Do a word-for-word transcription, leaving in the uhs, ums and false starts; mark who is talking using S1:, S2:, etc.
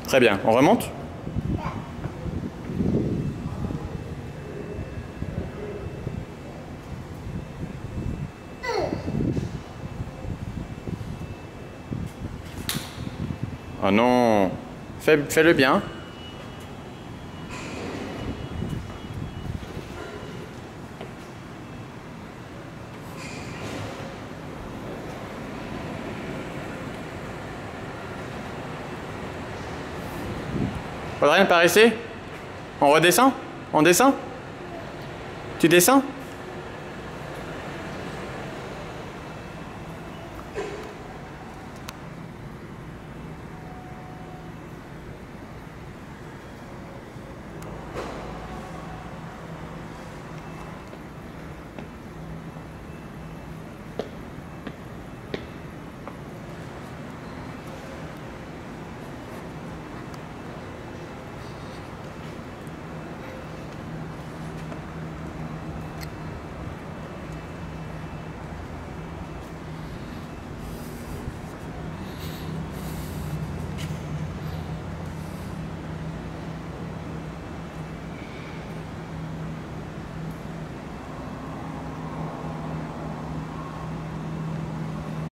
S1: Très bien, on remonte? Oh non, fais, fais-le bien. Audrey, par ici? On redescend? On descend? Tu descends?